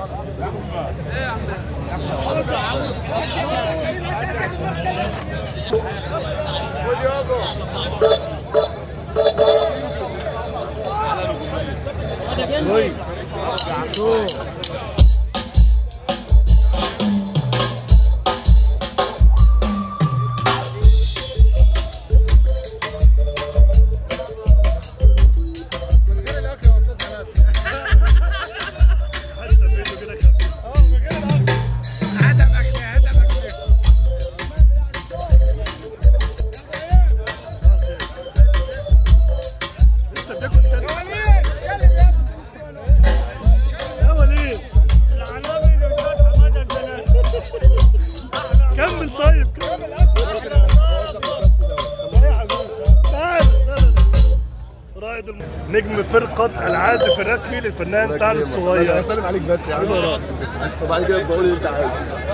كمل طيب كمل. رائد نجم فرقة العازف الرسمي للفنان سعد الصغير. انا بسلم عليك بس يا عم. وبعد كده بقول اللي انت عايزه.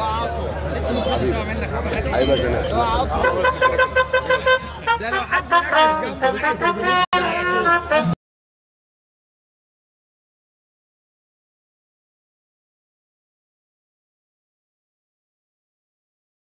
حبيبي يا جناش. ده لو حد نجح جنبه